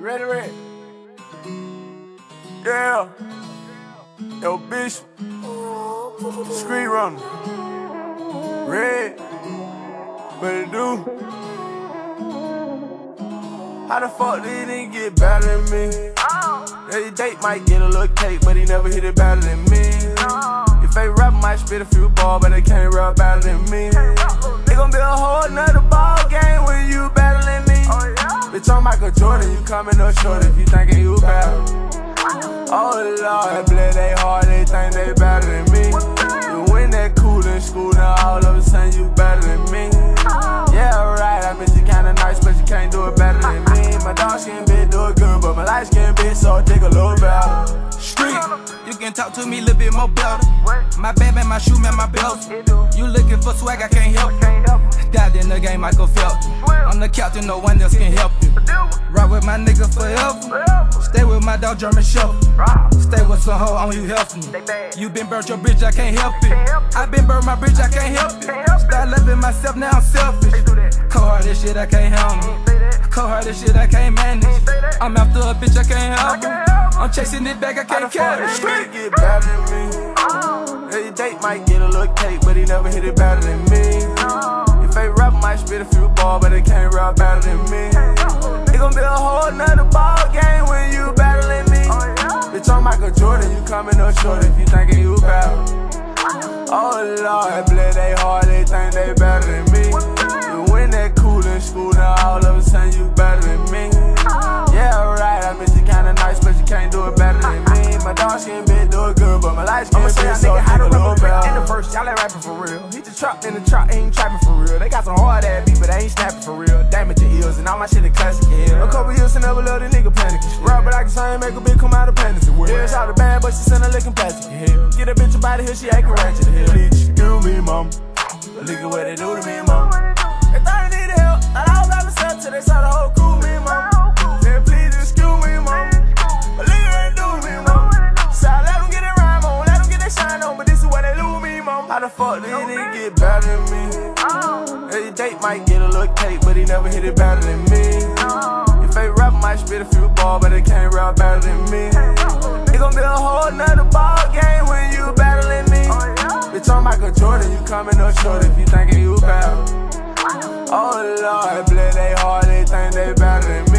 You ready, Red? Yeah. Yo, Bishop. Street runner. Red. What it do? How the fuck did he get better than me? Every date might get a little cake, but he never hit it better than me. If they rap, might spit a few balls, but they can't rap better than me. They gon' be a whole nother ball game when you better than me. Bitch, I'm Michael Jordan, you coming up short if you thinkin' you better. Oh Lord, blood they hard, they think they better than me. You win that cool in school, now all of a sudden you better than me. Yeah, right, I bet you kinda nice, but you can't do it better than me. My dark skin bitch do it good, but my light skin bitch so I take a little better. Street, you can talk to me a little bit more better. My bag, man, my shoe, man, my belt. You looking for swag, I can't help you. Died in the game, Michael Phelps. On the captain, no one else can help you. Ride with my nigga forever. Stay with my dog, German Shepherd. Stay with some hoe on you help me. You been burnt your bridge, I can't help it. I been burnt my bridge, I can't help it. Start loving myself, now I'm selfish. Cold hearted shit, I can't handle. Cold hearted shit, I can't manage. I'm after a bitch, I can't help it. I'm chasing it back, I can't carry it. Street get better than me. Every date might get a little cake, but he never hit it better than me. If they rap, might spit a few balls, but they can't rap better than me. It gon' be a whole nother ball game when you better than me. Bitch, I'm Michael Jordan, you coming up short if you thinkin' you better. Oh Lord, blood they hard, they think they better than me. You win that cool in school, now all of a sudden you better than me. Yeah, right, I bet you kinda nice, but you can't do it better than me. My dark skin bitch do it good, but my light skin bitch so I take a little better. In the verse, y'all ain't rapping for real. He just trapped in the trap, he ain't trapping for real. They got some hard ass beat, but they ain't snapping for real. Damage your ears, and all my shit is classic, yeah. A couple years and never let the nigga panic. Rap, but I can sing, make a bitch come out of panties. Yeah, shot the bad, but she send her licking plastic, yeah. Get a bitch about it here, she acting ratchet, yeah. Please excuse me, mom. Look at what they do to me, mom. They thought they needed help, and I was out of set till they saw the whole crew, me, mom. Said please excuse me, mom. But look at what they do to me, mom. So I let them get it rhyme on, let them get their shine on, but this is what they do me, mom. How the fuck did he get better than me? Every date might get a little cake, but he never hit it better than me. If they rap, might spit a few balls, but they can't rap better than me. It gon' be a whole nother ball game when you better than me. Bitch, I'm Michael Jordan, you coming up short if you thinkin' you better. Oh Lord, blood they hard, they think they better than me.